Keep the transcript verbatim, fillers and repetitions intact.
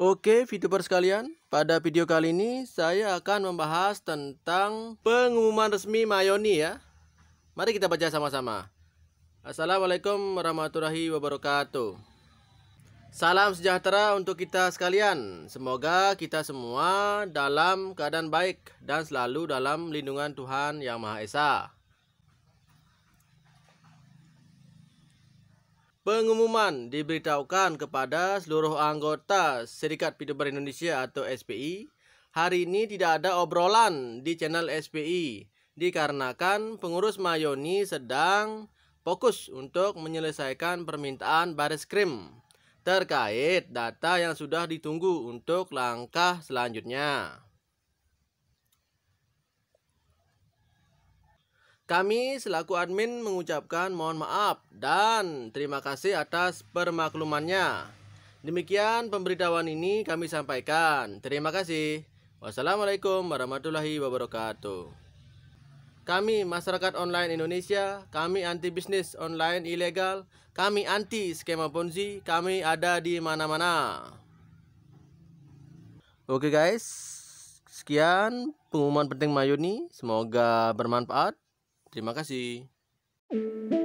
Oke, VTuber sekalian, pada video kali ini saya akan membahas tentang pengumuman resmi Mayoni ya. Mari kita baca sama-sama. Assalamualaikum warahmatullahi wabarakatuh. Salam sejahtera untuk kita sekalian. Semoga kita semua dalam keadaan baik dan selalu dalam lindungan Tuhan Yang Maha Esa. Pengumuman diberitahukan kepada seluruh anggota Serikat VTuber Indonesia atau S P I. Hari ini tidak ada obrolan di channel S P I dikarenakan pengurus Mayoni sedang fokus untuk menyelesaikan permintaan Bareskrim terkait data yang sudah ditunggu untuk langkah selanjutnya. Kami selaku admin mengucapkan mohon maaf dan terima kasih atas permaklumannya. Demikian pemberitahuan ini kami sampaikan. Terima kasih. Wassalamualaikum warahmatullahi wabarakatuh. Kami masyarakat online Indonesia, kami anti bisnis online ilegal, kami anti skema Ponzi, kami ada di mana-mana. Oke guys, sekian pengumuman penting Mayoni, semoga bermanfaat. Terima kasih.